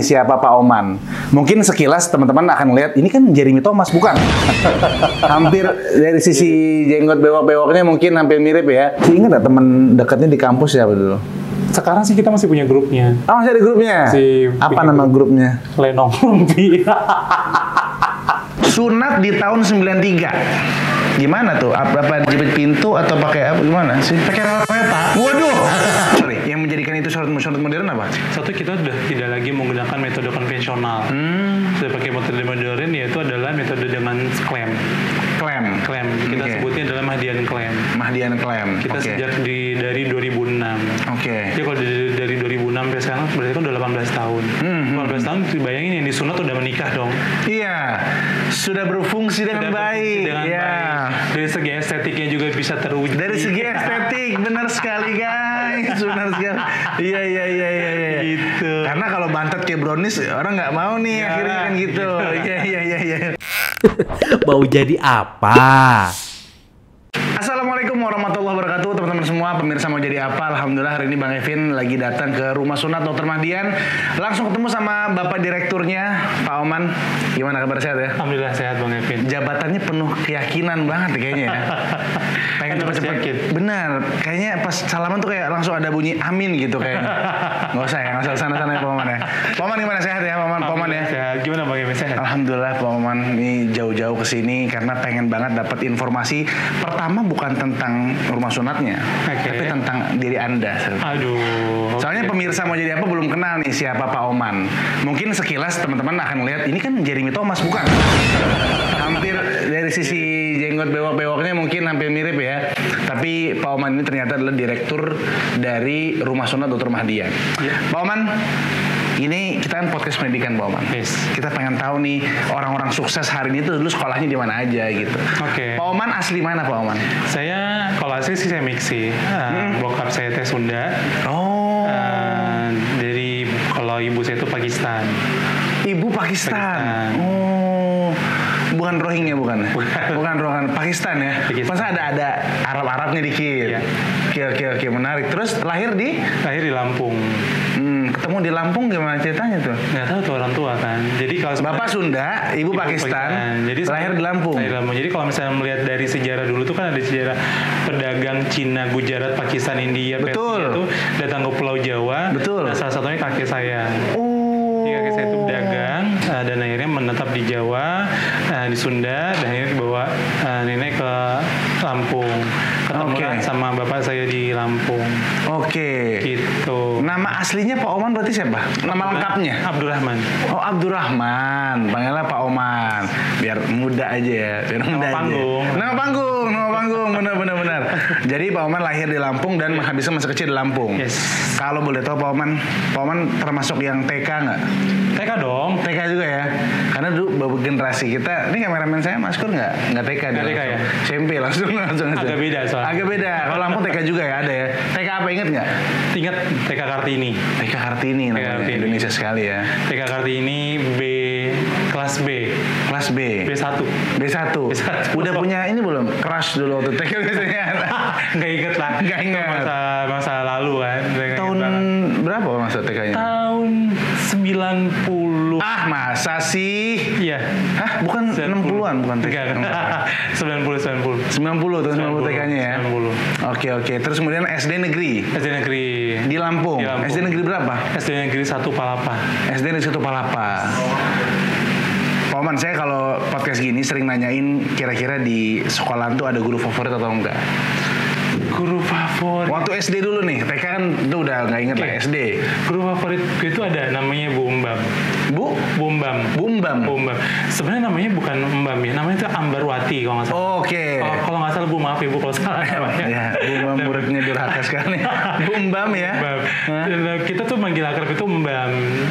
nih siapa Pak Oman. Mungkin sekilas teman-teman akan lihat ini kan Jeremy Thomas, bukan? Hampir dari sisi jenggot bewok-bewoknya mungkin hampir mirip ya. Ingat nggak teman dekatnya di kampus siapa dulu? Sekarang sih kita masih punya grupnya. Oh, masih ada grupnya? Apa nama grupnya? Lenong Rumpi. Sunat di tahun 93. Gimana tuh? Apa jepit pintu atau pakai apa? Gimana sih? Pakai reta. Waduh. Sorry, yang menjadikan itu sunat modern apa? Satu, kita sudah tidak lagi menggunakan metode konvensional. Sudah pakai metode modern, yaitu adalah metode dengan klem. Klem. Kita sebutnya adalah Mahdian klem. Mahdian klem. Kita sejak dari 2006. Jadi kalau dari 2006 sampai sekarang berarti kan udah 18 tahun. 18 tahun, bayangin yang disunat udah menikah dong. Iya. Sudah berfungsi dengan baik. Baik. Dari segi estetiknya juga bisa terwujud. Dari segi estetik, benar sekali guys. Benar sekali. Iya. Gitu. Karena kalau bantet kayak brownies, orang nggak mau nih akhirnya kan gitu. Iya. Mau jadi apa? Assalamualaikum warahmatullahi wabarakatuh teman-teman semua, pemirsa Mau Jadi Apa. Alhamdulillah hari ini Bang Evin lagi datang ke rumah sunat Dr. Mahdian. Langsung ketemu sama Bapak Direkturnya, Pak Oman. Gimana kabar, sehat ya? Alhamdulillah sehat Bang Evin. Jabatannya penuh keyakinan banget kayaknya ya. Pengen cepet-cepet. Benar, kayaknya pas salaman tuh kayak langsung ada bunyi amin gitu kayaknya. Nggak usah ya, nggak usah sana-sana ya Pak Oman ya. Pak Oman gimana, sehat ya Pak Oman ya? Sehat. Gimana Bang Evin, sehat? Alhamdulillah Pak Oman, ini jauh-jauh ke sini karena pengen banget dapat informasi. Pertama bukan tentang rumah sunatnya, tapi tentang diri Anda. Aduh. Soalnya pemirsa Mau Jadi Apa belum kenal nih siapa Pak Oman. Mungkin sekilas teman-teman akan lihat ini kan Jeremy Thomas, bukan? Hampir dari sisi jenggot bewok-bewoknya mungkin hampir mirip ya. Tapi Pak Oman ini ternyata adalah direktur dari Rumah Sunat Dr. Mahdian. Pak Oman, ini kita kan podcast pendidikan Pak Oman. Kita pengen tahu nih orang-orang sukses hari ini tuh dulu sekolahnya di mana aja gitu. Pak Oman asli mana Pak Oman? Saya kalau asli sih saya mixi. Bokap saya teh Sunda. Dari kalau ibu saya itu Pakistan. Ibu Pakistan. Bukan Rohingya bukan? Bukan Rohingya, Pakistan ya. Masa ada Arab-Arabnya dikit. Oke, menarik. Terus lahir di Lampung. Ketemu di Lampung gimana ceritanya tuh? Nggak tahu tuh orang tua kan. Jadi kalau Bapak Sunda, Ibu Pakistan. Jadi lahir di Lampung. Jadi kalau misalnya melihat dari sejarah dulu tuh kan ada sejarah pedagang Cina, Gujarat, Pakistan, India, Persia itu datang ke Pulau Jawa. Nah, salah satunya kakek saya. Kakek saya itu pedagang dan akhirnya menetap di Jawa, di Sunda, dan akhirnya dibawa nenek ke Lampung. Ketemu sama bapak saya di Lampung. Gitu. Nama aslinya Pak Oman berarti siapa? Nama lengkapnya? Abdurrahman. Oh, Abdurrahman. Panggilnya Pak Oman. Biar muda aja ya. Nama panggung. Benar. Jadi Pak Oman lahir di Lampung dan menghabiskan masa kecil di Lampung. Kalau boleh tahu Pak Oman termasuk yang TK nggak? TK dong. TK juga ya. Karena dulu generasi kita, ini kameramen saya Maskur nggak TK dia. TK ya. SMP langsung. Agak beda soalnya. Agak beda. Kalau Lampung TK juga ya, ada ya. TK apa inget nggak? Ingat TK Kartini. TK Kartini namanya. Indonesia sekali ya. TK Kartini kelas B. Kelas B. B1. Udah punya ini belum? Crush dulu waktu TK biasanya. Nggak inget lah. Nggak inget. Masa lalu kan. Tahun berapa masa TK-nya? Tahun 90. Masa sih? Iya. Bukan 60-an, bukan TK. 90 tahun 90 TK-nya ya. 90. Oke. Terus kemudian SD negeri. Di Lampung. SD negeri berapa? SD negeri 1 Palapa. SD negeri 1 Palapa. Pak Oman, saya kalau podcast gini sering nanyain kira-kira di sekolahan tuh ada guru favorit atau enggak? Guru favorit. Waktu SD dulu nih, TK kan itu udah nggak inget lah SD. Guru favorit itu ada namanya Bu Umbam. Bu Umbam. Sebenarnya namanya bukan Umbam ya, namanya itu Ambarwati kalau nggak salah. Kalau nggak salah Bu, maaf Ibu kalau salah namanya. Ya, Bu Umbam muridnya durhaka sekali. Bu Umbam ya. Kita tuh manggil akrab itu Umbam.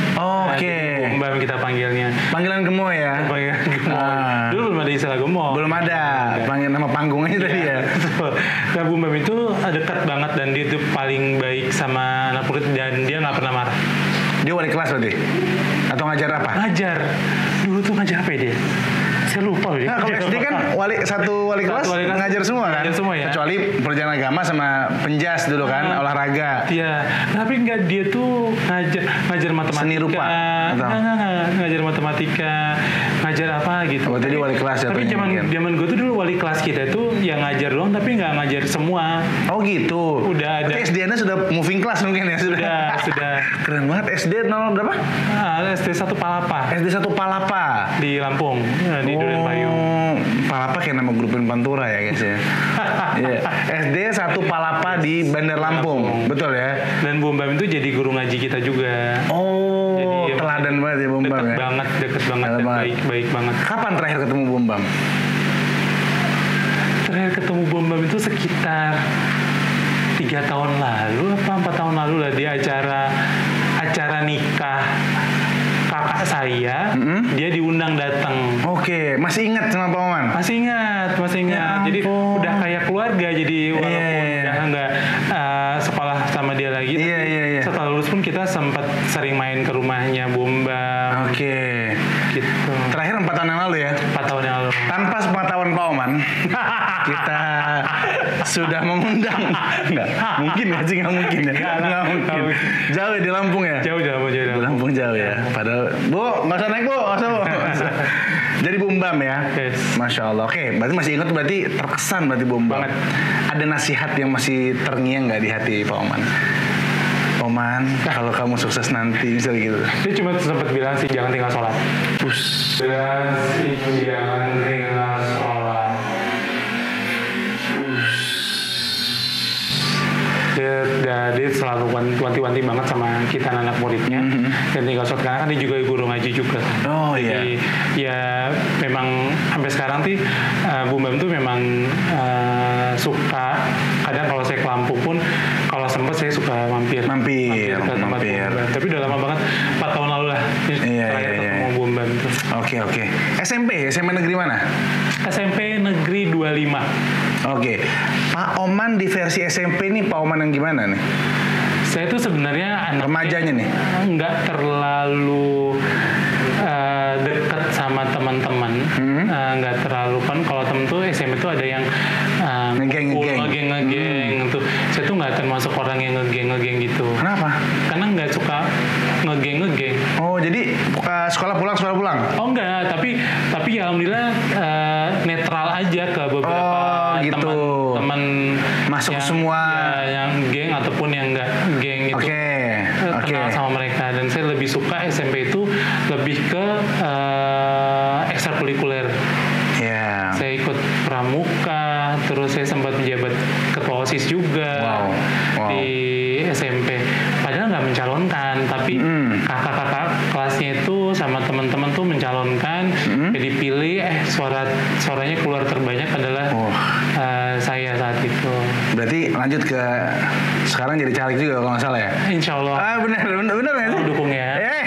Bu Umbam kita panggilnya. Panggilan gemoy ya. Panggilan gemoy. Dulu belum ada istilah gemoy. Belum ada. Panggil nama panggungnya tadi ya. Nah, Bu Umbam itu dekat banget dan dia tuh paling baik sama anak murid dan dia nggak pernah marah. Dia wali kelas berarti? Atau ngajar apa? Ngajar. Dulu tuh ngajar apa ya dia? Saya lupa ya. Nah, kalau SD kan satu wali kelas ngajar semua kan? Ngajar semua ya. Kecuali perjalanan agama sama penjas dulu kan, olahraga. Iya, tapi enggak, dia tuh ngajar matematika. Seni rupa? Enggak, ngajar matematika, ngajar apa gitu. Oh, jadi wali kelas tapi zaman gue tuh dulu wali kelas kita tuh yang ngajar doang, tapi nggak ngajar semua. Oh gitu. Udah ada. SD-nya sudah moving class mungkin ya? Sudah. Keren banget. SD 0 berapa? SD 1 Palapa. SD 1 Palapa. Di Lampung, di Duren Payung. Palapa kayak nama grup band Pantura ya guys ya. Iya. SD 1 Palapa di Bandar Lampung. Betul ya? Dan Bum Bam itu jadi guru ngaji kita juga. Oh, jadi, teladan banget ya Bum Bam ya? Deket banget dan baik banget. Kapan terakhir ketemu Bum Bam? Terakhir ketemu Bum Bam itu sekitar 3 tahun lalu apa 4 tahun lalu lah, di acara nikah kakak saya, dia diundang datang. Oke, masih ingat sama Pak Oman? Masih ingat. Ya, jadi udah kayak keluarga, jadi walaupun udah nggak sekolah sama dia lagi, tapi setelah lulus pun kita sempat sering main ke rumahnya Bum Bam. Oke. Gitu. Terakhir 4 tahun yang lalu ya? 4 tahun yang lalu. Tanpa sepengetahuan Pak Oman, kita sudah mengundang. Nggak mungkin ya sih, nggak mungkin ya? Nggak mungkin. Jauh ya di Lampung ya? Jauh. Di Lampung jauh ya. Padahal, Bu, nggak usah naik Bu, nggak usah Bu. Jadi Bum Bam ya? Yes. Masya Allah. Oke, berarti masih ingat, berarti terkesan berarti Bum Bam. Banget. Ada nasihat yang masih terngiang nggak di hati Pak Oman? Oman, kalau kamu sukses nanti, misalnya gitu. Dia cuma sempat bilang sih, jangan tinggal sholat. Jangan tinggal sholat. Dia selalu wanti-wanti banget sama kita anak muridnya. Dan tinggal sholat, karena kan dia juga guru ngaji juga. Oh iya. Jadi ya memang sampai sekarang sih Bum Bam tuh memang suka, kadang kalau saya ke Lampung pun kalau sempat saya suka mampir ke tempat Bum Bam. Tapi udah lama banget, 4 tahun lalu lah terakhir ketemu Bum Bam tuh. Oke. SMP negeri mana? SMP negeri 25. Oke. Pak Oman di versi SMP nih, Pak Oman yang gimana nih? Saya tuh sebenarnya remajanya nih nggak terlalu dekat sama teman-teman, nggak terlalu kan. Kalau temen tuh SMP tuh ada yang ngegeng tuh. Saya tuh nggak termasuk orang yang ngegeng gitu. Kenapa? Karena nggak suka ngegeng. Oh, jadi sekolah pulang? Oh enggak, tapi ya alhamdulillah netral aja ke beberapa teman masuk yang, semua yang geng ataupun yang enggak geng itu. Kenal sama mereka, dan saya lebih suka SMP itu lebih ke ekstrakurikuler. Saya ikut pramuka, terus saya sempat menjabat ketua OSIS juga di SMP. Padahal nggak mencalonkan, tapi kakak-kakak kelasnya itu sama teman-teman tuh mencalonkan, jadi pilih suaranya keluar terbanyak adalah saya saat itu. Berarti lanjut ke sekarang jadi caleg juga kalau nggak salah ya? Insya Allah. Benar ya? Aku dukung ya.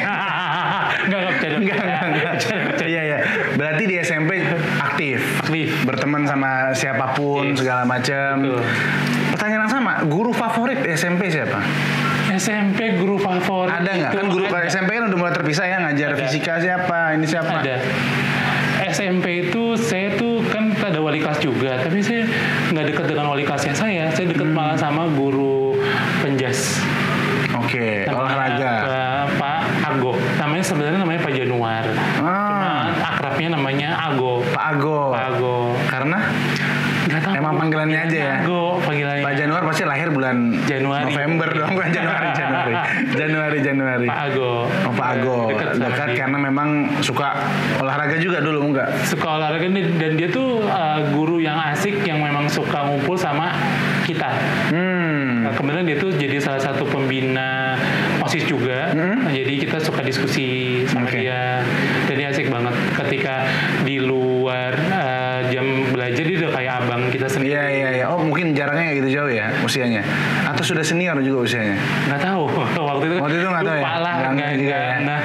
Enggak. Iya. Berarti di SMP aktif. Berteman sama siapapun segala macam. Pertanyaan yang sama, guru favorit SMP siapa? SMP guru favorit ada nggak? Kan guru SMP kan udah mulai terpisah ya, ngajar fisika siapa, ini siapa? Ada. SMP itu saya tuh kan ada wali kelas juga, tapi saya nggak dekat dengan wali kelasnya saya dekat malah sama guru penjas. Oke, olahraga. Pak Ago. Sebenarnya namanya Pak Januar. Cuma akrabnya namanya Ago. Pak Ago. Karena? Nggak tahu. Emang panggilannya aja ya? Ago panggilannya. Pak Januar pasti lahir bulan Januari. November dong, bukan Januari. Pak Ago. Oh, Pak Ago. Dekat karena memang suka olahraga juga dulu, enggak? Suka olahraga, dan dia tuh guru yang asik, yang memang suka ngumpul sama kita. Kemudian dia tuh jadi salah satu pembina OSIS juga. Jadi kita suka diskusi sama dia. Dan dia asik banget. Ketika di luar jam belajar, dia udah kayak abang kita sendiri. Iya. Oh, mungkin jaraknya kayak gitu jauh ya usianya? Atau sudah senior juga usianya? Nggak tahu. Waktu itu nggak tahu ya? Nggak.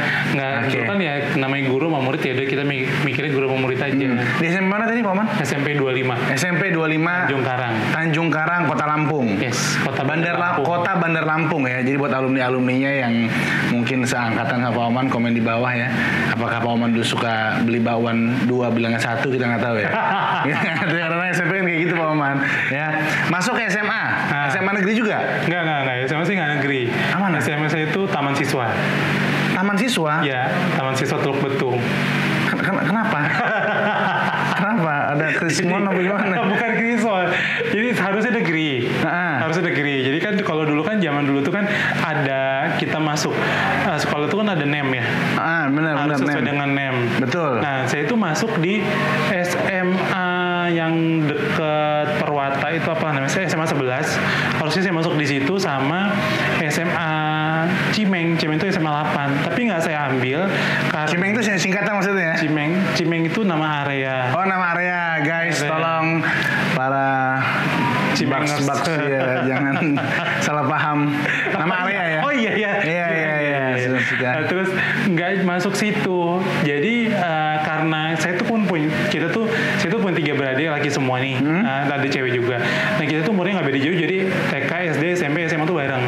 Nggak, dulu kan ya namanya guru sama murid ya udah kita mikirnya guru sama murid aja. Di SMP mana tadi Pak Oman? SMP 25. SMP 25 Tanjung Karang, Kota Lampung. Yes, Kota Bandar Lampung ya. Jadi buat alumni-alumninya yang mungkin seangkatan sama Pak Oman, komen di bawah ya. Apakah Pak Oman dulu suka beli bakwan 2 bilangnya 1, kita nggak tahu ya. Karena SMP kan kayak gitu Pak Oman. Ya. Masuk ke SMA. SMA negeri juga? Enggak. SMA sih nggak negeri. Mana? SMA saya itu taman siswa. Taman siswa? Ya, taman siswa Teluk Betung. Kenapa? Kenapa? Ada krismon apa gimana? Bukan krismon. Jadi harusnya negeri. Harusnya negeri. Jadi kan kalau dulu kan zaman dulu tuh kan ada kita masuk sekolah itu kan ada NEM ya. Benar. Harus sesuai dengan NEM. Betul. Nah, saya itu masuk di SMA yang dekat Perwata itu apa namanya? Saya SMA 11. Harusnya saya masuk di situ sama SMA Cimeng itu SMA 8. Tapi nggak saya ambil karena Cimeng itu singkatan maksudnya ya? Cimeng itu nama area. Oh, nama area, guys. Tolong para Baks ya, jangan salah paham. Nama area ya? Oh iya. Nah, terus nggak masuk situ. Jadi karena saya tuh saya tuh punya 3 beradik laki semua nih. Ada cewek juga. Nah, kita tuh umurnya nggak beda jauh. Jadi TK, SD, SMP, SMA tuh bareng.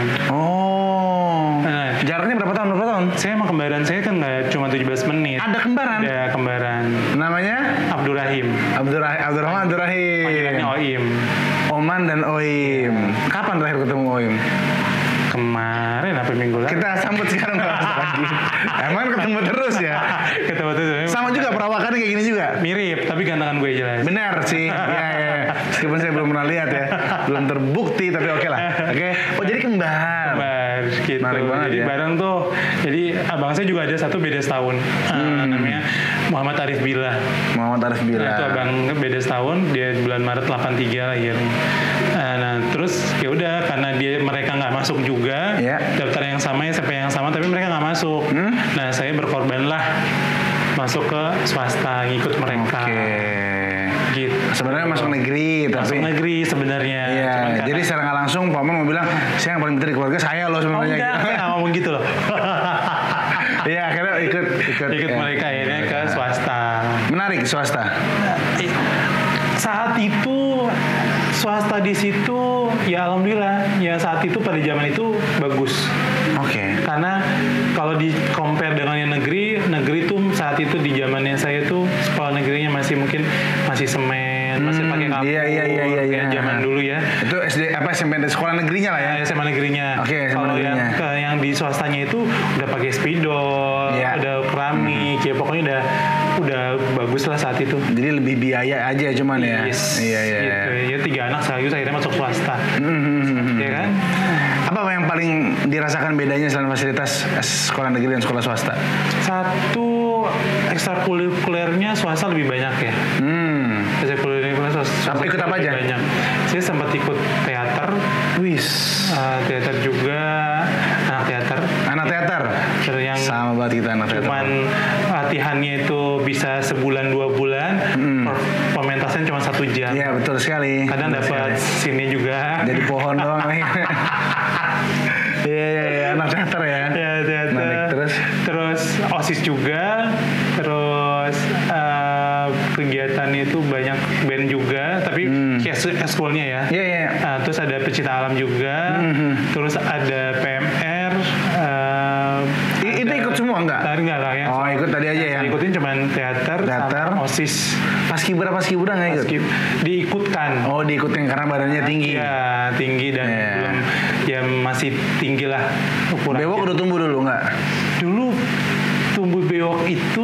Oh. Nah, jaraknya berapa tahun? Saya sama kembaran saya kan nggak cuma 17 menit. Ada kembaran? Ada kembaran. Namanya? Abdurrahim. Abdurrahim. Panggilannya Oim. Oman dan Oim. Kapan terakhir ketemu Oim? Kemarin apa minggu lalu? Kita sambut sekarang lagi. Emang ketemu terus ya? Ketemu terus. Sama juga perawakannya kayak gini juga? Mirip, tapi gantengan gue jelas. Benar sih. Iya. Meskipun saya belum pernah lihat ya. Belum terbukti, tapi oke lah. Oke. Oh, jadi kembar. Gitu. Jadi ya. Bareng tuh. Jadi abang saya juga ada satu beda setahun. Namanya Muhammad Arif Billah. Nah, itu abang beda setahun. Dia bulan Maret 83 lahirnya. Nah, terus ya udah karena mereka nggak masuk juga, daftar yang sama, SMP yang sama, tapi mereka nggak masuk. Nah, saya berkorban lah masuk ke swasta, ngikut mereka. Gitu. Sebenarnya masuk negeri, tapi masuk negeri sebenarnya. Iya. Jadi secara nggak langsung Pak Oman mau bilang, saya yang paling pintar di keluarga saya loh sebenarnya. Enggak, saya nggak ngomong gitu loh. Iya, akhirnya ikut mereka akhirnya ke swasta. Menarik swasta. Saat itu swasta di situ ya alhamdulillah ya saat itu pada zaman itu bagus. Karena kalau di compare dengan yang negeri tuh saat itu di zamannya saya tuh sekolah negerinya masih semen, masih pakai kapur. Iya. Zaman dulu ya. Itu SD SMP sekolah negerinya lah ya. SMA negerinya. Kalau yang di swastanya itu udah pakai spidol, udah keramik, ya pokoknya udah bagus lah saat itu. Jadi lebih biaya aja cuman ya. Iya. Gitu. Ya 3 anak sekaligus akhirnya masuk swasta. Ya kan? Apa yang paling dirasakan bedanya selain fasilitas sekolah negeri dan sekolah swasta? Satu, ekstrakurikulernya swasta lebih banyak ya. Ekstrakurikulernya swasta ikut apa aja? Banyak. Saya sempat ikut teater. Teater juga, anak teater. Yang sama banget kita anak teater. Cuman latihannya itu bisa sebulan 2 bulan, pementasan cuma 1 jam. Iya betul sekali. Kadang dapat sini juga. Jadi pohon doang. Iya, anak teater ya. Iya, teater. Terus OSIS juga. Terus kegiatannya itu banyak band juga, tapi ekskulnya ya. Iya. Terus ada pecinta alam juga. Terus ada PMR. Itu ikut semua enggak? Enggak lah ya. Oh, ikut tadi aja ya. Ikutin cuman teater sama OSIS. Paskibra enggak ikut? Diikutkan. Oh, diikutin karena badannya tinggi. Iya, tinggi dan belum ya masih tinggi lah ukurannya. Bewok udah tumbuh dulu enggak? Dulu tumbuh bewok itu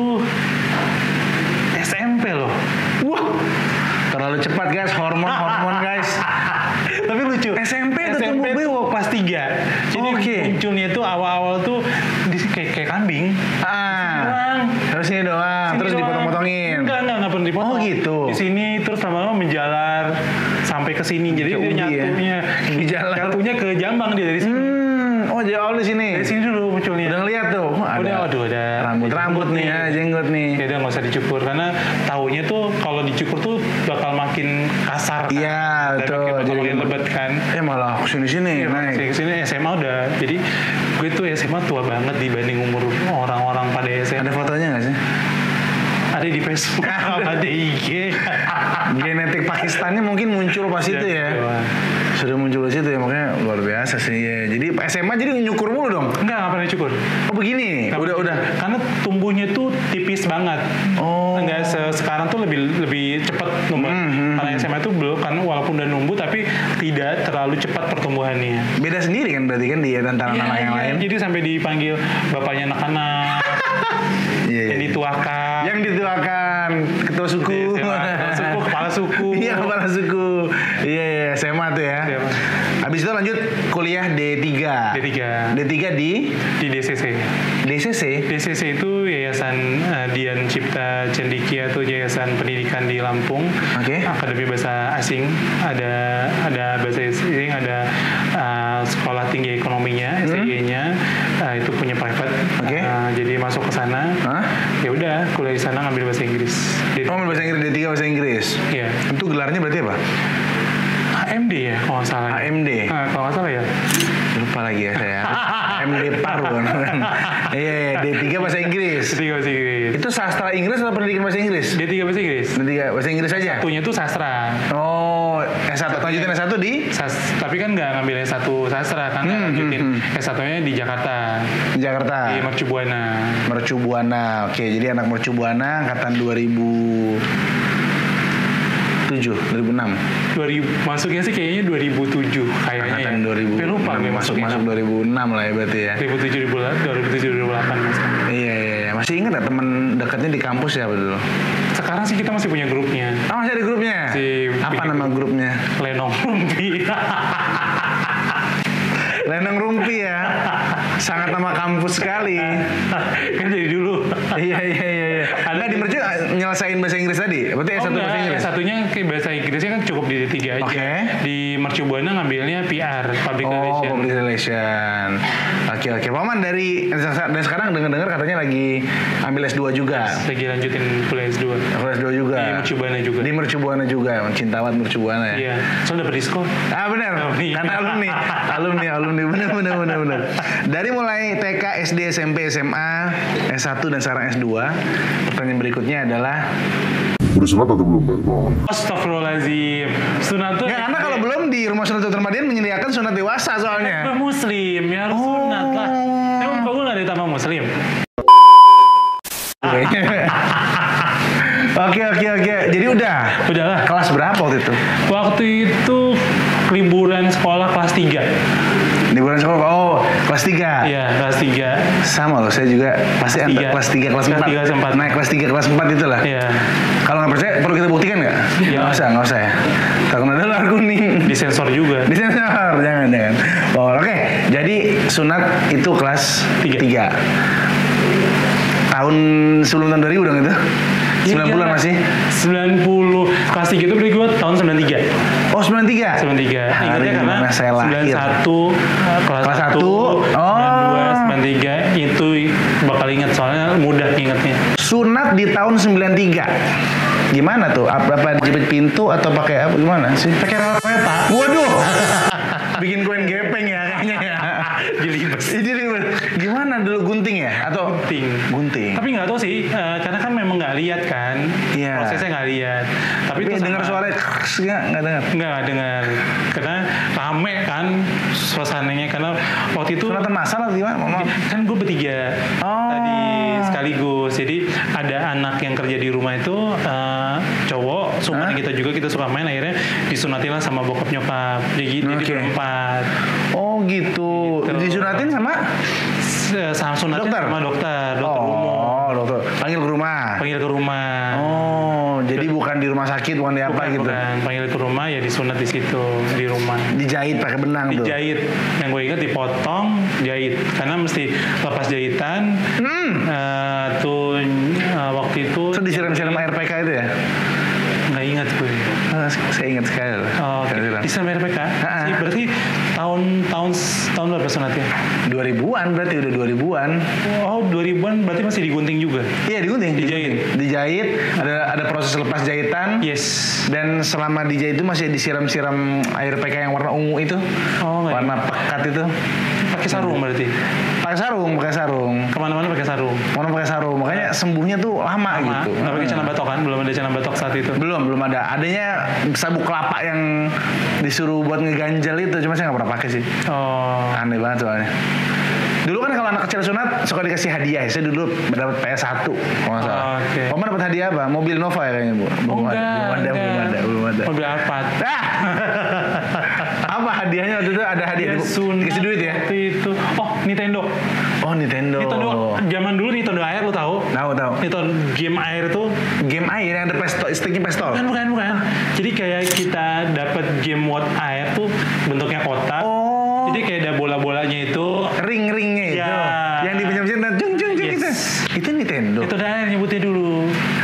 SMP loh. Wah. Terlalu cepat guys, hormon guys. Tapi lucu. SMP udah tumbuh bewok kelas 3. Jadi munculnya itu awal-awal tuh kayak kambing. Terus ini doang. Terus dipotong-potongin. Enggak pernah dipotong. Oh gitu. Di sini terus lama-lama menjalar sampai ke sini. Jadi dia nyatunya ke jambang dia dari sini. Oh, jadi awal di sini. Dari sini dulu munculnya. Udah ngeliat tuh. Ada rambut nih ya, jenggot nih. Ya udah nggak usah dicukur karena taunya tuh kalau dicukur tuh bakal makin kasar. Iya, betul. Jadi makin lebat kan. Malah kesini naik. Kesini SMA udah. Jadi gue tuh SMA tua banget dibanding umur orang-orang Ada fotonya nggak sih? Ada di Facebook, ada di IG. Genetik Pakistannya mungkin muncul pas itu ya. Sudah muncul di situ ya, makanya luar biasa sih ya. Jadi SMA jadi nyukur mulu dong? Enggak pernah cukur. Oh begini? Udah. Karena tumbuhnya tuh tipis banget. Oh. Enggak sekarang tuh lebih cepat numbuh. Karena SMA tuh belum, karena walaupun udah numbuh tapi tidak terlalu cepat pertumbuhannya. Beda sendiri kan berarti kan dia antara anak yang lain. Jadi sampai dipanggil bapaknya anak-anak. Yang dituakan. Yang dituakan ketua suku. Kepala suku. Iya, kepala suku. Iya, SMA tuh ya. SMA. Habis itu lanjut kuliah D3. D3 di DCC. DCC itu Yayasan Dian Cipta Cendikia atau Yayasan Pendidikan di Lampung. Oke. Akademi Bahasa Asing, ada bahasa asing, ada sekolah tinggi ekonominya, STI-nya, itu punya private. Oke. Jadi masuk ke sana. Ya udah, kuliah di sana ngambil bahasa Inggris. Ambil bahasa Inggris, D3 bahasa Inggris. Iya. Itu gelarnya berarti apa? AMD ya, kalau nggak salah. AMD. Kalau nggak salah ya. Lupa lagi ya saya. AMD Paru kan. Iya, D3 bahasa Inggris. D3 bahasa Inggris. Itu sastra Inggris atau pendidikan bahasa Inggris? D3 bahasa Inggris. D3 bahasa Inggris aja? Satunya tuh sastra. Oh, S1. Lanjutin S1 di? Tapi kan nggak ngambil S1 sastra, kan lanjutin S1-nya di Jakarta. Di Jakarta? Di Mercu Buana. Mercu Buana. Oke, jadi anak Mercu Buana angkatan 2006. Masuknya sih kayaknya 2007 kayaknya angkatan ya. 2000. Lupa gue masuk 2006 lah ya berarti ya. 2007 2008. Iya. Masih ingat gak teman dekatnya di kampus ya dulu? Sekarang sih kita masih punya grupnya. Masih ada grupnya? Apa nama grupnya? Lenong Rumpi. Lenong Rumpi ya. Sangat nama kampus sekali. Kan jadi dulu. Iya. Ada di Mercu nyelesain bahasa Inggris tadi? Berarti S1 bahasa Inggris? Satunya bahasa Inggrisnya kan cukup di D3 aja. Oke. Di Mercu Buana ngambilnya PR, Public Relation. Public Relation. Oke. Pak Man dan sekarang dengar katanya lagi ambil S2 juga. Lagi lanjutin kuliah S2. Kuliah S2 juga. Di Mercu Buana juga. Di Mercu Buana juga. Cintawat Mercu Buana ya. Iya. Soalnya dapet diskon. Benar. Karena alumni. Benar. Dari mulai TK, SD, SMP, SMA, S1 dan sekarang S2. Pertanyaan berikutnya adalah udah sunat atau belum, Bang? Astagfirullahaladzim. Sunat tuh ya, karena kalau belum di rumah sunat Dr. Madian menyediakan sunat dewasa soalnya. Gue muslim, ya harus sunat lah. Emang gue gak ditambah muslim? Oke. Jadi udahlah. Kelas berapa waktu itu? Waktu itu liburan sekolah kelas 3. Liburan sekolah, kelas 3? Iya, kelas 3. Sama loh, saya juga pasti kelas 3, kelas 4. Naik kelas 3, kelas 4 itulah. Iya. Kalau nggak percaya, perlu kita buktikan nggak? Nggak usah ya. Takut ada lar kuning. Disensor juga. Disensor, jangan. Oke. Jadi sunat itu kelas 3. Tahun sebelum tahun 2000 dong itu? 90-an masih? 90. Kelas 3 itu berarti gue tahun 93. Oh, 93? 93. Ingatnya karena saya lahir. 91, kelas 1, 92, 93, itu bakal ingat soalnya mudah ingatnya. Sunat di tahun 93. Gimana tuh? Apa jepit pintu atau pakai apa? Gimana sih? Pakai rel kereta. Waduh! Bikin koin gepeng ya kayaknya ya. Jilibes. Gimana dulu, gunting ya? Atau gunting? Tapi nggak tahu sih, karena kan memang nggak lihat kan. Iya. Prosesnya nggak lihat. Tapi itu dengar suaranya nggak dengar. Nggak dengar. Karena rame kan suasananya, karena waktu itu sunatan masal atau gimana? Kan gue bertiga tadi sekaligus. Jadi ada anak yang kerja di rumah itu cowok, seumuran kita juga, kita suka main, akhirnya disunatilah sama bokap nyokap. Jadi berempat. Oh gitu. Disunatin sama sunatnya dokter? Sama dokter umum. Oh, dokter. Panggil ke rumah. Oh, jadi bukan di rumah sakit, bukan di apa gitu. Bukan, panggil ke rumah ya disunat di situ, di rumah. Dijahit pakai benang tuh. Dijahit. Yang gue ingat dipotong, jahit. Karena mesti lepas jahitan. Waktu itu disiram-siram air PK itu ya? Nggak ingat gue. Saya ingat sekali loh. Disiram air PK? Berarti tahun berapa sunatnya? 2000-an berarti, udah 2000-an. Oh, 2000-an berarti berarti masih digunting juga? Iya digunting. Dijahit. Ada proses lepas jahitan. Yes. Dan selama dijahit itu masih disiram-siram air PK yang warna ungu itu. Warna pekat itu. Pakai sarung berarti? Pakai sarung. Kemana-mana pakai sarung. Makanya sembuhnya tuh lama gitu. Nggak pakai celana batok kan? Belum ada celana batok saat itu? Belum ada. Adanya sabuk kelapa yang disuruh buat ngeganjel itu, cuma saya nggak pernah pakai sih. Aneh banget soalnya. Dulu kan kalau anak kecil sunat suka dikasih hadiah. Saya dulu dapat PS1 kalau nggak salah. Oma dapat hadiah apa? Mobil Nova ya kayaknya, Bu. Belum ada. Mobil Alphard. Apa hadiahnya waktu itu? Ada hadiah dikasih duit ya? Itu. Nintendo. Nintendo zaman dulu Nintendo Air lo tahu? Tahu. Nintendo game air tuh. Game air yang ada sticknya pistol. Bukan. Jadi kayak kita dapat game Watt air tuh bentuknya kotak. Jadi kayak ada bola-bolanya itu. Ring-ringnya itu. Yang dipinjam-pinjam dan jung gitu. Itu Nintendo. Itu udah air nyebutnya dulu.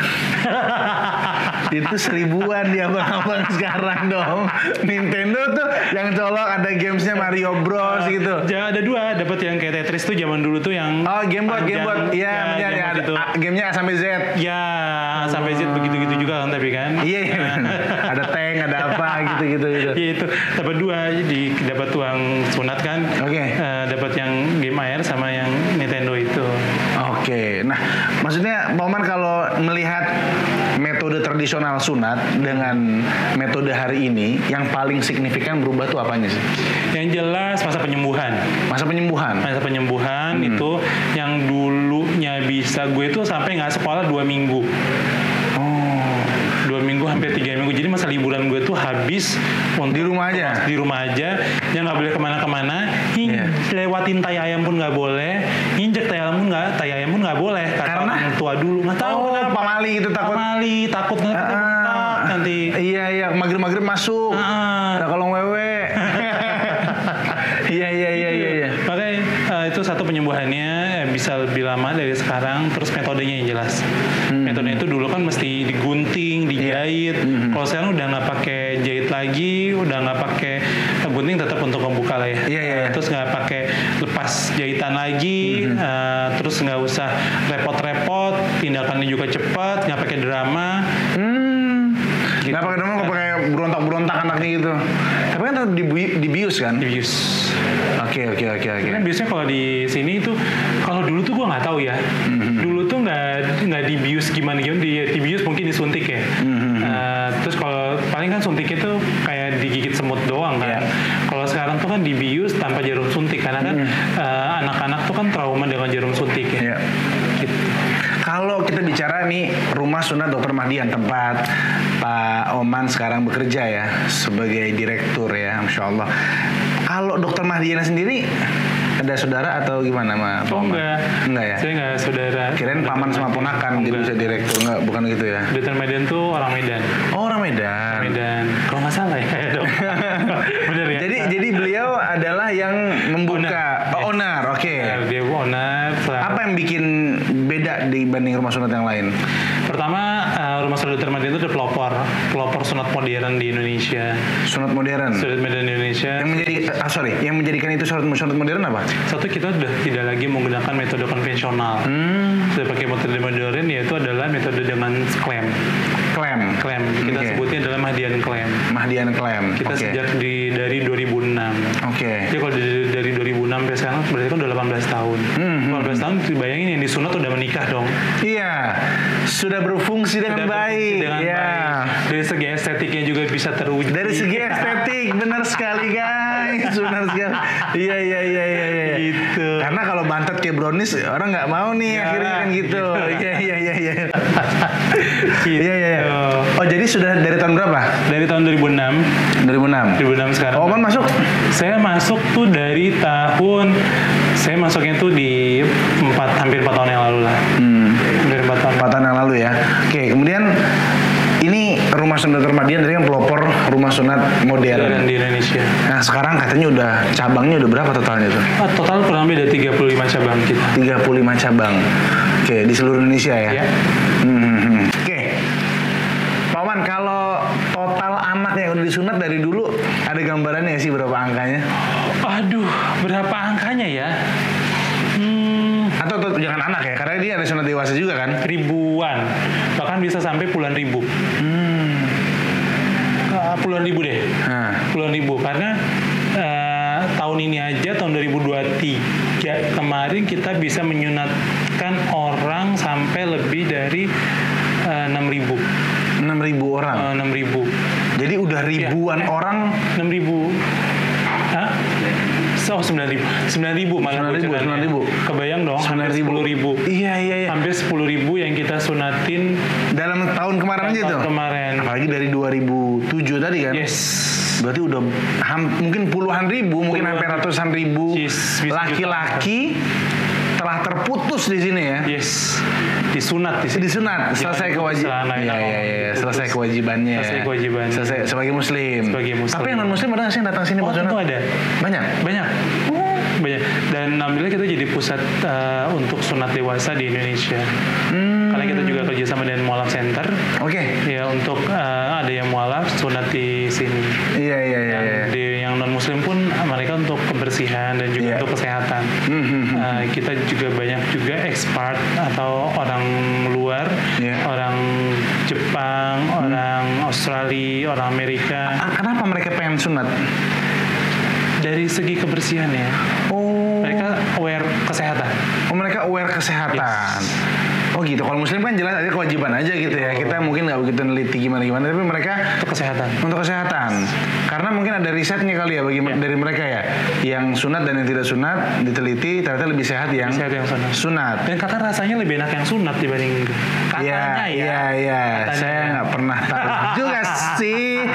Itu 1000-an di abang-abang sekarang dong. Nintendo tuh yang colok ada gamesnya Mario Bros gitu. Ada 2, dapat yang kayak Tetris tuh zaman dulu tuh yang Game Boy. Iya, ada gamenya A sampai Z. Ya, A sampai Z begitu-gitu juga kan tapi kan. Iya. Ada tank, ada apa gitu. Iya itu dapat 2, jadi dapat uang sunat kan. Oke. Dapat yang game air sama yang Nintendo itu. Oke. Nah, maksudnya Pak Oman kalau melihat metode tradisional sunat dengan metode hari ini, yang paling signifikan berubah tuh apanya sih? Yang jelas masa penyembuhan. Masa penyembuhan itu yang dulunya bisa gue tuh sampai nggak sekolah 2 minggu. 2 minggu hampir 3 minggu. Jadi masa liburan gue tuh habis di rumah aja. Yang nggak boleh kemana-kana. Lewatin tai ayam pun nggak boleh. Injek tai ayam pun nggak boleh. Karena orang tua dulu nggak tahu kenapa. Pamali gitu takut nanti. Iya mager-mager masuk. Nah, kalau wewe. Iya. Makanya itu satu penyembuhannya bisa lebih lama dari sekarang. Terus metodenya yang jelas. Metodenya itu dulu kan mesti digunting, dijahit. Kalau sekarang udah nggak pakai jahit lagi, udah nggak pakai gunting, tetap untuk membuka lah ya. Iya. Terus nggak pakai lepas jahitan lagi. Terus nggak usah repot-repot. Tindakannya juga cepat, nggak pakai drama. Gitu. Nggak pakai drama, nggak pakai berontak anaknya gitu. Tapi kan tetap dibius kan? Dibius. Oke. Karena biasanya kalau di sini itu, kalau dulu tuh gue nggak tahu ya. Dulu tuh nggak dibius gimana dibius mungkin disuntik ya. Terus kalau paling kan suntik itu kayak digigit semut doang kan. Kalau sekarang tuh kan dibius tanpa jarum suntik karena kan anak-anak tuh kan trauma dengan jarum suntik ya. Gitu. Kalau kita bicara nih rumah sunat Dr. Mahdian, tempat Pak Oman sekarang bekerja ya sebagai direktur ya, Masya Allah. Kalau Dr. Mahdian sendiri ada saudara atau gimana Pak Oman? Enggak ya? Saya enggak saudara. Kirain paman sama ponakan jadi bisa direktur, enggak, bukan gitu ya? Dr. Mahdian tuh orang Medan. Oh, orang Medan. Kalau nggak salah ya dong. Bener ya? Jadi beliau adalah yang membuka owner. Oke. Dia owner. Apa yang bikin beda dibanding rumah sunat yang lain? Pertama, rumah sunat Dr. Mahdian itu ada pelopor sunat modern di Indonesia. Sunat modern di Indonesia. Yang menjadikan itu sunat modern apa? Satu, kita udah tidak lagi menggunakan metode konvensional. Sudah pakai metode modern, yaitu adalah metode dengan klaim. Kita sebutnya adalah Mahdian klaim. Kita sejak dari 2006. Jadi kalau dari 2006 sampai sekarang berarti kan udah 18 tahun. 18 tahun bayangin yang disunat udah menikah dong. Iya. Sudah berfungsi dengan baik. Dari segi estetiknya juga bisa terwujud. Dari segi estetik, benar sekali guys. Benar sekali. Iya. Gitu. Karena kalau bantet kayak brownies orang nggak mau nih akhirnya kan gitu. Iya. Iya. Oh jadi sudah dari tahun berapa? Dari tahun 2006. 2006 sekarang. Oh, Oman masuk? Saya masuk tuh dari tahun, saya masuknya tuh di hampir 4 tahun yang lalu lah. Hampir 4 tahun yang lalu ya. Oke, kemudian ini rumah sunat Dr. Mahdian tadi kan pelopor rumah sunat modern di Indonesia. Nah sekarang katanya cabangnya udah berapa totalnya tuh? Total kurang lebih ada 35 cabang kita. 35 cabang. Oke, di seluruh Indonesia ya? Iya. Oke. Pak Oman, kalau total amat yang udah disunat dari dulu ada gambarannya sih berapa angkanya? Aduh, berapa angkanya ya? Atau jangan anak ya, karena dia ada sunat dewasa juga kan? Ribuan, bahkan bisa sampai puluhan ribu. Puluhan ribu deh, puluhan ribu, karena tahun ini aja, tahun 2023 kemarin kita bisa menyunatkan orang sampai lebih dari 6.000. 6.000 orang? 6.000. Jadi udah ribuan orang? 6.000. Hah? 9.000 malah 9.000. Kebayang dong, hampir 10.000. Iya. Hampir 10.000 yang kita sunatin dalam tahun kemarin aja tuh? Kemarin. Apalagi dari 2007 tadi kan? Yes. Berarti udah mungkin puluhan ribu, mungkin hampir ratusan ribu laki-laki telah terputus di sini ya? Yes. Disunat. Selesai kewajiban. Iya. Selesai kewajibannya. Selesai sebagai muslim. Tapi yang non muslim ada nggak sih yang datang sini? Tentu ada. Banyak. Dan alhamdulillah kita jadi pusat untuk sunat dewasa di Indonesia. Karena kita juga kerjasama dengan Mualaf Center. Oke. Ya, untuk ada yang mualaf sunat di sini. Iya. Di yang non muslim pun mereka untuk kebersihan dan juga untuk kesehatan. Kita juga banyak juga expert atau orang luar, orang Jepang, orang Australia, orang Amerika. Kenapa mereka pengen sunat? Dari segi kebersihan ya. Mereka aware kesehatan. Mereka aware kesehatan. Yes. Oh gitu. Kalau muslim kan jelas ada kewajiban aja gitu ya. Kita mungkin nggak begitu neliti gimana, tapi mereka untuk kesehatan. Untuk kesehatan. Karena mungkin ada risetnya kali ya dari mereka ya. Yang sunat dan yang tidak sunat diteliti ternyata lebih sehat yang sunat. Dan katanya rasanya lebih enak yang sunat dibanding katanya ya. Iya. Saya nggak pernah tahu juga sih.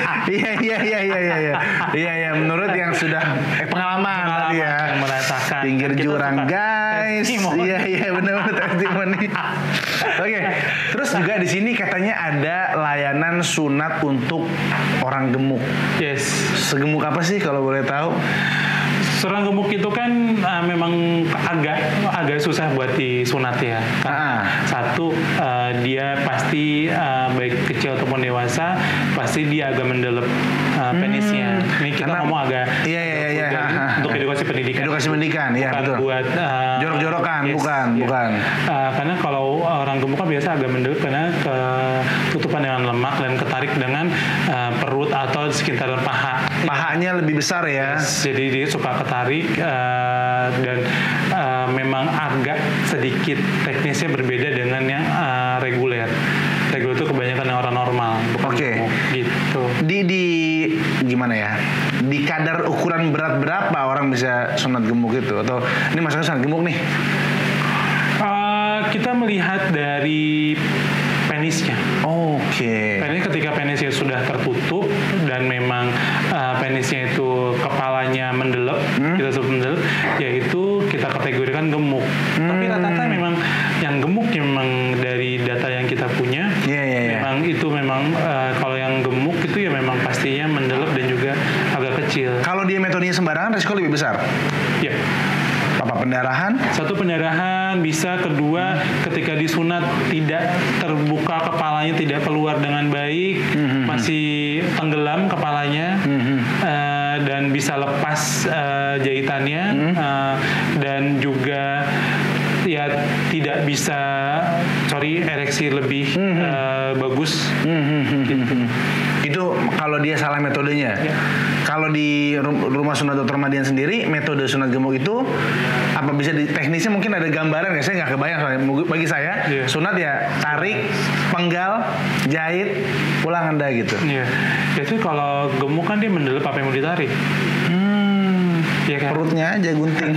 Iya. Menurut yang sudah pengalaman tadi ya. Yang merasakan. Pinggir jurang guys. Iya benar-benar testimoni. Oke. Terus juga di sini katanya ada layanan sunat untuk orang gemuk. Yes. Segemuk apa sih kalau boleh tahu? Orang gemuk itu kan memang agak susah buat disunat ya. Satu, dia pasti baik kecil ataupun dewasa pasti dia agak mendelep penisnya. Ini kita ngomong agak untuk edukasi pendidikan. Ya bukan betul. Buat jorok-jorokan, bukan. Karena kalau orang gemuk kan biasa agak mendelep karena ketutupan dengan lemak dan ketarik dengan perut atau sekitaran paha. Pahanya lebih besar ya. Yes, jadi dia suka ketarik dan memang agak sedikit teknisnya berbeda dengan yang reguler. Reguler itu kebanyakan orang normal, bukan gemuk, gitu. Di gimana ya? Di kadar ukuran berat berapa orang bisa sunat gemuk itu? Atau ini masalah sunat gemuk nih? Kita melihat dari penisnya. Penis ketika penisnya sudah tertutup dan memang penisnya itu kepalanya mendelep, kita sebut mendelep, yaitu kita kategorikan gemuk. Tapi rata-rata memang yang gemuk memang dari data yang kita punya, memang itu memang kalau yang gemuk itu ya memang pastinya mendelep dan juga agak kecil. Kalau dia metodenya sembarangan, risiko lebih besar. Iya. Apa pendarahan? Satu, pendarahan bisa. Kedua, ketika disunat tidak terbuka kepalanya, tidak keluar dengan baik, masih tenggelam kepalanya, dan bisa lepas jahitannya, dan juga ya tidak bisa ereksi lebih bagus. Gitu. Itu kalau dia salah metodenya. Kalau di rumah sunat Dr. Madian sendiri, metode sunat gemuk itu apa bisa teknisnya mungkin ada gambaran ya? Saya nggak kebayang soalnya. Bagi saya sunat ya tarik, penggal, jahit, pulang Anda gitu. Iya. Jadi kalau gemuk kan dia mendelep apa yang mau ditarik. Ya kan? Perutnya aja gunting.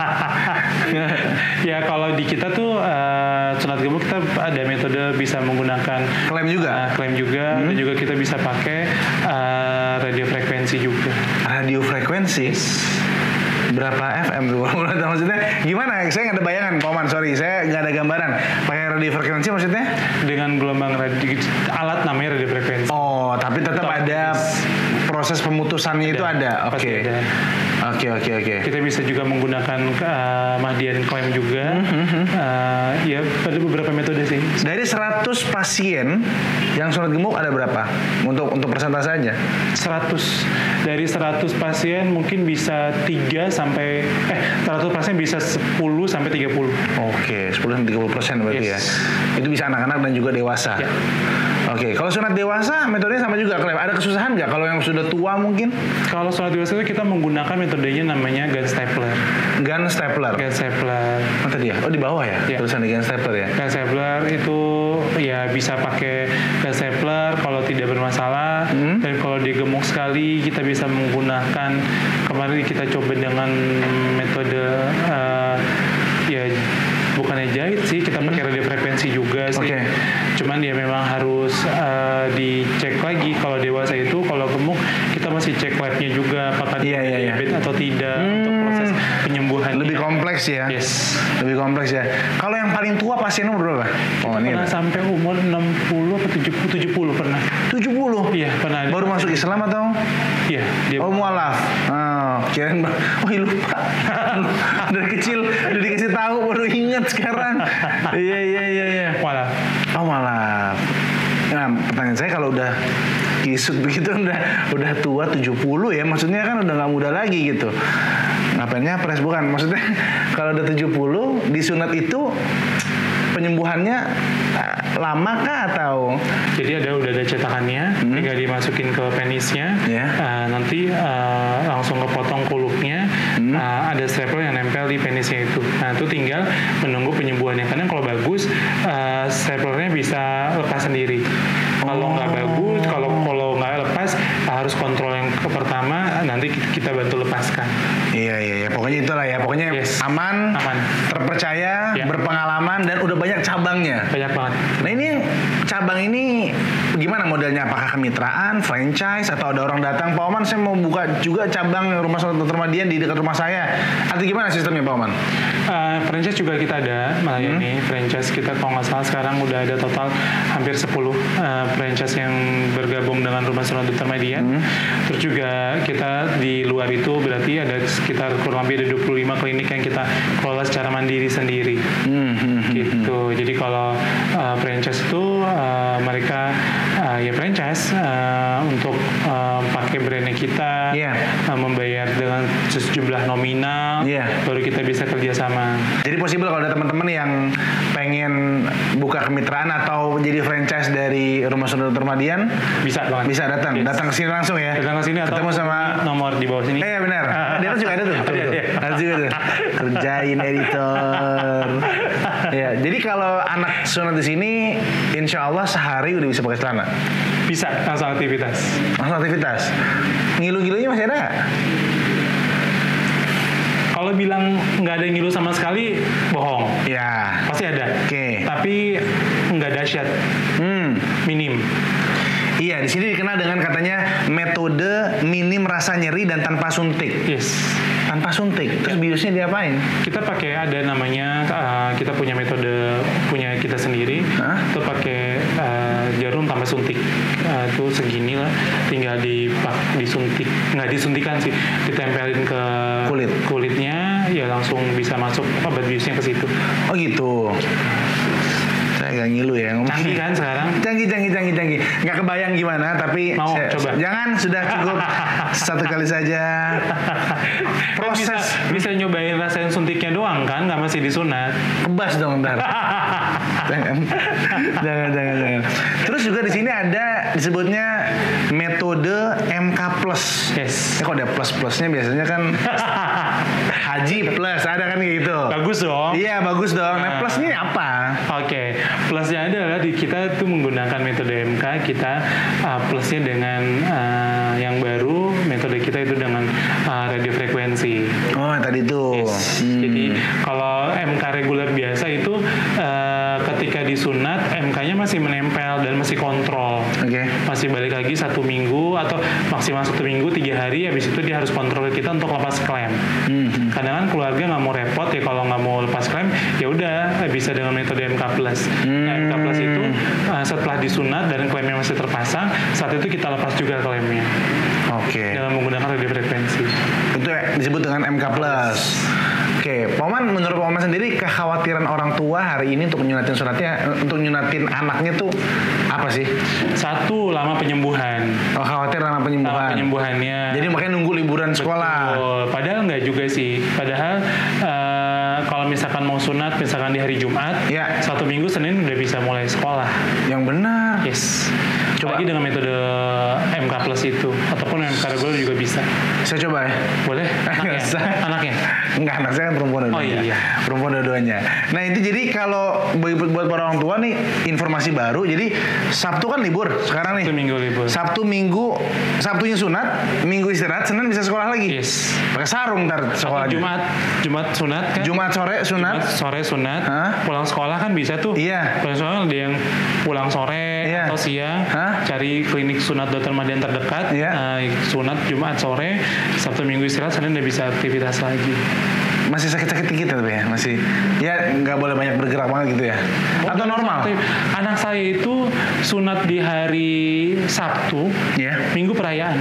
Ya kalau di kita tuh sunat gemuk kita ada metode bisa menggunakan klaim juga, dan juga kita bisa pakai radiofrekuensi juga. Radiofrekuensi? Berapa FM tuh? Maksudnya gimana? Saya nggak ada bayangan, Paman. Sorry, saya nggak ada gambaran. Pakai radiofrekuensi maksudnya? Dengan gelombang alat namanya radiofrekuensi. Oh, tapi tetap ada proses pemutusannya itu ada. Oke. Oke. Kita bisa juga menggunakan Mahdian Claim juga. Ya ada beberapa metode sih. Dari 100 pasien yang sunat gemuk ada berapa? Untuk persentase aja? 100. Dari 100 pasien mungkin bisa 100 pasien bisa 10 sampai 30. Oke, 10-30% berarti ya. Itu bisa anak-anak dan juga dewasa. Ya. Oke, kalau sunat dewasa metodenya sama juga. Ada kesusahan nggak kalau yang sudah tua mungkin? Kalau sunat dewasa itu kita menggunakan metodenya namanya gun stapler. Gun stapler. Oh, tadi ya? Oh, di bawah ya? Tulisan di gun stapler ya? Gun stapler itu ya bisa pakai gun stapler kalau tidak bermasalah. Dan kalau dia gemuk sekali kita bisa menggunakan, kemarin kita coba dengan metode ya bukannya jahit sih, kita pakai radiofrekuensi juga sih. Cuman dia memang harus dicek lagi. Kalau dewasa itu, kalau gemuk kita masih cek labnya juga apakah dia diabetes atau tidak untuk proses penyembuhan. Lebih kompleks ya. Lebih kompleks ya. Kalau yang paling tua pasiennya umur berapa? Pernah sampai umur 60 atau 70 pernah. 70? Iya, pernah. Baru masuk Islam atau? Iya, dia mualaf. Kirain lupa. Dari kecil udah dikasih tahu baru ingat sekarang. Iya. Mualaf. Oh, mualaf. Nah, pertanyaan saya kalau udah kisut begitu udah tua 70 ya, maksudnya kan udah nggak muda lagi gitu. Ngapainnya pres bukan? Maksudnya kalau udah 70 disunat itu penyembuhannya lama kah atau? Jadi udah ada cetakannya, tinggal dimasukin ke penisnya, nanti langsung kepotong kuluknya, ada stapler yang nempel di penisnya itu. Nah itu tinggal menunggu penyembuhannya. Karena kalau bagus, staplernya bisa lepas sendiri. Kalau nggak bagus, kalau nggak lepas, harus kontrol yang pertama, nanti kita bantu lepaskan. Iya. Pokoknya itulah ya. Pokoknya aman, terpercaya, berpengalaman, dan udah banyak cabangnya. Banyak banget. Nah ini cabang ini gimana modelnya? Apakah kemitraan, franchise, atau ada orang datang, Pak Oman saya mau buka juga cabang rumah sakit Dr. Mahdian di dekat rumah saya. Atau gimana sistemnya Pak Oman? Franchise juga kita ada melayani. Franchise kita kalau nggak salah sekarang udah ada total hampir 10 franchise yang bergabung dengan rumah sakit Dr. Mahdian. Terus juga kita di luar itu berarti ada sekitar kurang lebih ada 25 klinik yang kita kelola secara mandiri sendiri. Gitu. Jadi kalau franchise itu mereka ya franchise untuk pakai brandnya kita, membayar dengan sejumlah nominal, baru kita bisa kerjasama. Jadi possible kalau ada teman-teman yang pengen buka kemitraan atau jadi franchise dari rumah sakit Dr. Mahdian, bisa datang ke sini langsung ya. Datang ke sini atau ketemu sama nomor di bawah sini. Iya benar. Di atas juga ada tuh. Ada juga tuh. Kerjain editor. Ya, jadi kalau anak sunat di sini, insya Allah sehari udah bisa pakai celana. Bisa, langsung aktivitas. Ngilu-ngilunya masih ada nggak? Kalau bilang nggak ada ngilu sama sekali, bohong. Ya. Pasti ada. Oke. Tapi nggak dahsyat. Minim. Iya, di sini dikenal dengan katanya metode minim rasa nyeri dan tanpa suntik. Tanpa suntik. Terus biusnya diapain? Kita pakai ada namanya kita punya metode punya kita sendiri. Itu pakai jarum tanpa suntik. Itu segini lah, tinggal disuntik. Nggak disuntikan sih, ditempelin ke kulitnya, ya langsung bisa masuk obat biusnya ke situ. Oh gitu. Saya gak ngilu ya ngomong. Canggih kan sekarang? Canggih. Gak kebayang gimana, tapi mau coba? Jangan, sudah cukup satu kali saja. Proses bisa nyobain rasain suntiknya doang kan, nggak mesti disunat. Kebas dong ntar. jangan. Terus juga di sini ada disebutnya metode MK Plus. Kok ada plus-plusnya biasanya kan Haji Plus, ada kan gitu. Bagus dong. Iya bagus dong. Nah plusnya apa? Oke. Plusnya adalah kita tuh menggunakan metode MK, kita plusnya dengan yang baru, metode kita itu dengan radiofrekuensi. Oh tadi itu. Jadi kalau MK reguler biasa itu ketika disunat MK-nya masih menempel dan masih kontrol. Masih balik lagi 1 minggu atau maksimal 1 minggu 3 hari, habis itu dia harus kontrol kita untuk lepas klem. Kadang kan keluarga nggak mau repot ya, kalau nggak mau lepas klem ya udah bisa dengan metode MK Plus. Nah, MK Plus itu setelah disunat dan klemnya masih terpasang, saat itu kita lepas juga klemnya. Oke. dalam menggunakan radiofrekuensi. Itu disebut dengan MK+. Oke, Pak Oman, menurut Pak Oman sendiri kekhawatiran orang tua hari ini untuk nyunatin anaknya tuh apa sih? Satu, lama penyembuhan. Oh, khawatir lama Lama penyembuhan. penyembuhannya. Jadi makanya nunggu liburan sekolah. Betul. Padahal nggak juga sih. Padahal kalau misalkan mau sunat, misalkan di hari Jumat, Ya. 1 minggu Senin udah bisa mulai sekolah. Yang benar. Yes. Coba. Lagi dengan metode MK Plus itu, ataupun MK reguler juga bisa. Saya coba ya. Boleh? Nggak usah. Anaknya? Enggak, anak saya kan perempuan dua-duanya. Oh, iya. Perempuan dua-duanya. Nah itu jadi kalau buat para orang tua nih informasi baru. Jadi Sabtu kan libur sekarang nih. Sabtu Minggu libur. Sabtunya sunat, Minggu istirahat, Senin bisa sekolah lagi. Yes. Pakai sarung ntar Atau sekolahnya. Jumat sunat kan? Jumat sore sunat. Jumat sore sunat. Hah? Pulang sekolah kan bisa tuh. Iya. Pulang sekolah ada yang pulang sore Iya. atau siang. Hah? Cari klinik sunat Dr. Madian terdekat. Iya. Sunat Jumat sore, Sabtu Minggu istirahat, Senin udah bisa aktivitas lagi. Masih sakit-sakit dikit tapi ya, masih ya nggak boleh banyak bergerak banget gitu ya. Atau normal? Anak saya itu sunat di hari Sabtu, Iya. Minggu perayaan.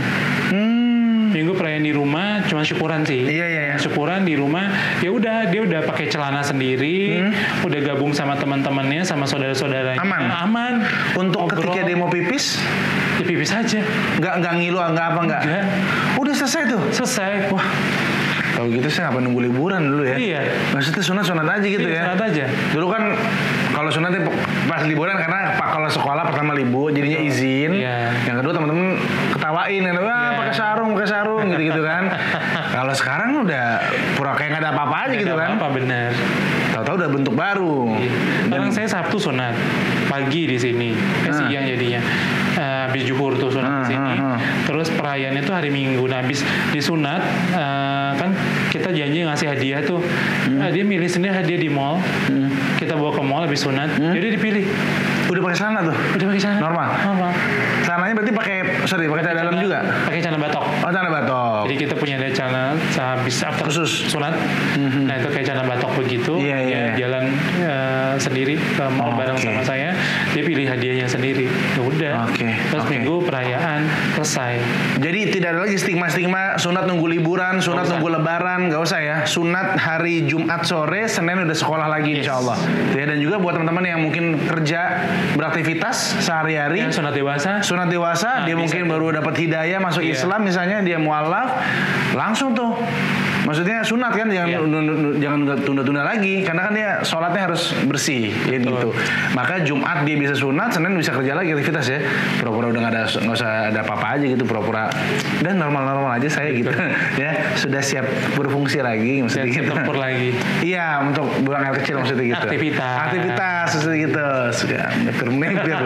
Minggu perayaan di rumah cuma syukuran sih. Iya. Syukuran di rumah, ya udah dia udah pakai celana sendiri, udah gabung sama teman-temannya, sama saudara-saudaranya. Aman. Untuk Ngobrol. ketika dia mau pipis, Ya pipis aja. nggak ngilu, nggak apa nggak. Enggak. Udah selesai tuh. Selesai. Wah, kalau gitu saya ngapain nunggu liburan dulu ya? Iya. Maksudnya sunat aja gitu Iya, ya? sunat aja. Dulu kan kalau sunatnya pas liburan karena kalau sekolah pertama libur jadinya izin. Iya. Yang kedua teman-teman ketawain kan, wah Iya. pakai sarung gitu kan. Kalau sekarang udah pura kayak nggak ada apa-apa aja gitu kan? Apa benar? Tahu-tahu udah bentuk baru. Sekarang saya Sabtu sunat pagi di sini, siang jadinya. Habis zuhur tuh sunat di sini. Terus perayaannya tuh hari Minggu. Nah, habis disunat kan kita janji ngasih hadiah tuh. Dia milih sendiri hadiah di mall. Kita bawa ke mall habis sunat. Jadi dipilih. Udah pakai celana tuh? Udah pakai celana. Normal? Normal. Celananya berarti pakai celana dalam juga? Pakai celana batok. Oh, celana batok. Jadi kita punya ada celana habis after Khusus. sunat. Nah itu kayak celana batok begitu. Iya, Dia iya. jalan sendiri ke mall bareng Oke. sama saya. Dia pilih hadiahnya sendiri. Ya udah. Oke, Terus oke. Minggu perayaan selesai. Jadi tidak ada lagi stigma-stigma sunat nunggu liburan, sunat Nggak usah. nunggu lebaran, nggak usah ya. Sunat hari Jumat sore, Senin udah sekolah lagi Yes. insya Allah. Ya, dan juga buat teman-teman yang mungkin kerja beraktivitas sehari-hari, Yang sunat dewasa. sunat dewasa, Nah, dia bisa mungkin tuh. baru dapat hidayah masuk Iya. Islam misalnya, dia mualaf, langsung tuh. Maksudnya sunat kan, jangan Iya. jangan tunda-tunda lagi, karena kan dia sholatnya harus bersih, ya gitu. Maka Jumat dia bisa sunat, Senin bisa kerja lagi aktivitas ya. Pura-pura udah nggak usah ada apa-apa aja gitu, pura-pura dan normal-normal aja saya gitu. Ya sudah siap berfungsi lagi maksudnya Siap gitu. tempur lagi. Iya, untuk buang air kecil maksudnya gitu. Aktivitas maksudnya gitu. Sudah mempir.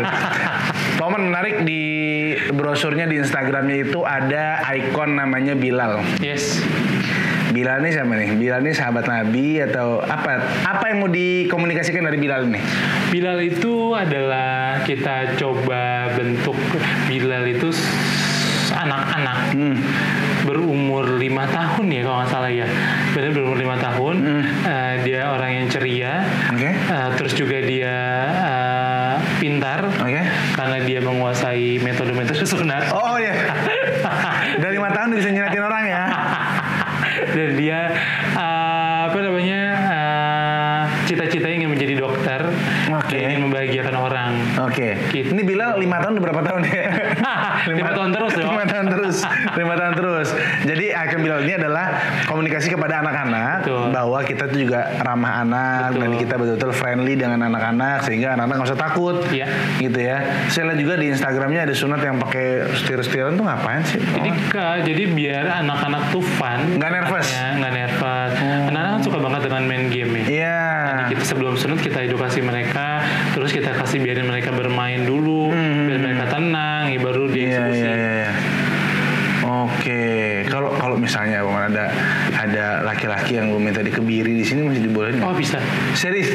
Pak Oman, menarik di brosurnya di Instagramnya itu ada ikon namanya Bilal. Yes. Bilal ini siapa nih? Bilal ini sahabat Nabi atau apa? Apa yang mau dikomunikasikan dari Bilal ini? Bilal itu adalah kita coba bentuk Bilal itu anak-anak berumur 5 tahun ya kalau nggak salah ya. Benar berumur 5 tahun. Dia orang yang ceria. Oke. Terus juga dia pintar. Oke. Karena dia menguasai metode-metode sunat. Oh ya. Dari 5 tahun dia bisa nyinatin orang ya. Dan dia cita-cita ingin menjadi dokter. Oke. Dan ingin membahagiakan orang. Oke. Gitu. Ini Bilal 5 tahun udah berapa tahun ya? 5 tahun terus dong. 5 tahun terus. 5 tahun terus. Jadi ikon Bilal ini adalah komunikasi kepada anak-anak. Betul. Bahwa kita tuh juga ramah anak. Betul. Dan kita betul-betul friendly dengan anak-anak. Sehingga anak-anak nggak usah takut. Iya. Gitu ya. Saya lihat juga di Instagramnya ada sunat yang pakai setir-setiran tuh ngapain sih? Jadi biar anak-anak tuh fun. Nggak nervous? Nggak nervous. Anak-anak kan suka banget dengan main game ya. Iya. Jadi kita sebelum sunat kita edukasi mereka, terus kita kasih biarin mereka bermain dulu, biar mereka tenang, ya baru dieksekusi. Iya. Oke, kalau misalnya Bang, ada laki-laki yang gue minta dikebiri di sini masih dibolehin nggak? Oh bisa. Serius?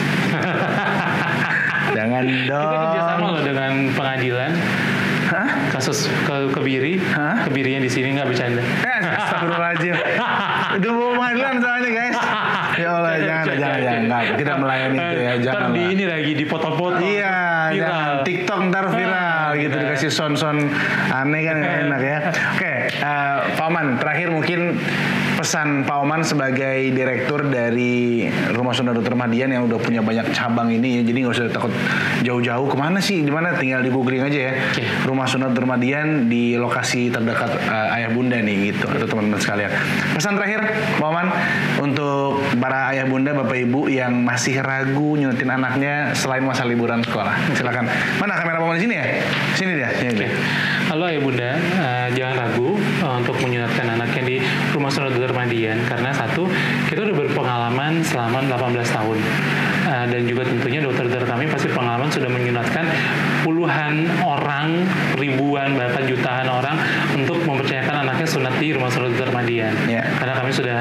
Jangan dong. Kita kerjasama loh dengan pengadilan. Hah? Kasus kebiri, Hah? kebirinya di sini nggak bercanda. Astagfirullahaladzim. Udah mau pengadilan soalnya guys. Ya Allah, jangan. Enggak, kita melayani itu ya, jangan Ntar di lah. ini lagi di foto-foto. Iya, viral. jangan. TikTok ntar viral gitu, dikasih dikasih sound aneh kan enak ya. Oke, Pak Oman, terakhir mungkin pesan Pak Oman sebagai direktur dari Rumah Sunat Dr. Mahdian yang udah punya banyak cabang ini ya, jadi nggak usah takut jauh-jauh kemana sih, dimana tinggal di googling aja ya. Rumah Sunat Dr. Mahdian di lokasi terdekat ayah bunda nih gitu, atau teman-teman sekalian. Pesan terakhir Pak Oman untuk para ayah bunda, bapak ibu yang masih ragu nyunatin anaknya selain masa liburan sekolah. Silakan. Mana kamera Pak Oman di sini ya? Sini dia. Sini. Halo ayah bunda, jangan ragu untuk menyunatkan anaknya di Rumah Sunat Dr. Mahdian, karena satu, kita udah berpengalaman selama 18 tahun. Dan juga tentunya dokter-dokter kami pasti pengalaman sudah menyunatkan puluhan orang, ribuan, bahkan jutaan orang untuk mempercayakan anaknya sunat di Rumah Sunat Dr. Mahdian. Karena kami sudah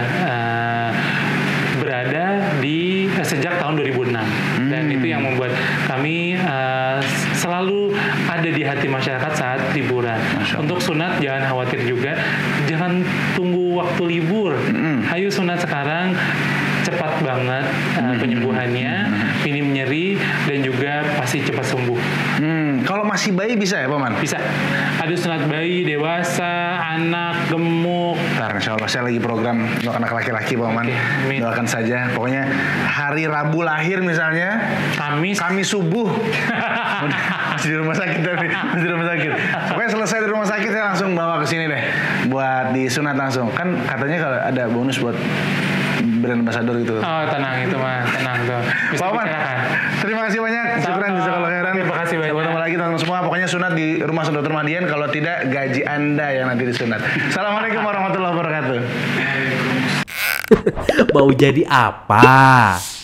berada di sejak tahun 2006 dan itu yang membuat kami selalu ada di hati masyarakat saat liburan. Untuk sunat jangan khawatir juga, jangan tunggu waktu libur. Ayo sunat sekarang, cepat banget penyembuhannya, minim nyeri dan juga pasti cepat sembuh. Kalau masih bayi bisa ya Pak Man? Bisa. Ada sunat bayi, dewasa, anak, gemuk. Ntar insya Allah saya lagi program untuk anak laki-laki Pak Man. Doakan saja. Pokoknya hari Rabu lahir misalnya, Kamis subuh. Masih di rumah sakit tapi masih di rumah sakit. Pokoknya selesai di rumah sakit saya langsung bawa ke sini deh buat disunat langsung. Kan katanya kalau ada bonus buat brand ambassador gitu. Oh tenang itu mah, tenang tuh. Pak Oman, terima kasih banyak. Syukran jazakallahu khairan. Terima kasih banyak. Ketemu lagi teman-teman semua. Pokoknya sunat di Rumah Sunat Dr. Mahdian. Kalau tidak gaji Anda yang nanti disunat. Assalamualaikum warahmatullahi wabarakatuh. Mau jadi apa?